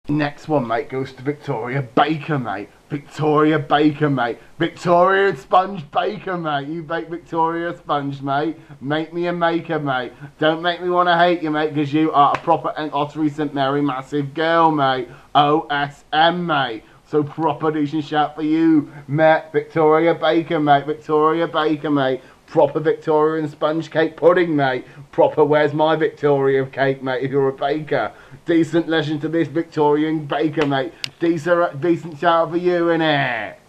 Next one, mate, goes to Victoria Baker, mate. Victoria Baker, mate. Victoria Sponge Baker, mate. You bake Victoria Sponge, mate. Make me a maker, mate. Don't make me want to hate you, mate, because you are a proper Ottery St Mary massive girl, mate. OSM, mate. So proper decent shout for you, mate. Victoria Baker, mate. Victoria Baker, mate. Proper Victorian sponge cake pudding, mate. Proper where's my Victoria cake, mate, if you're a baker. Decent legend to this Victorian baker, mate. Decent shout for you, innit?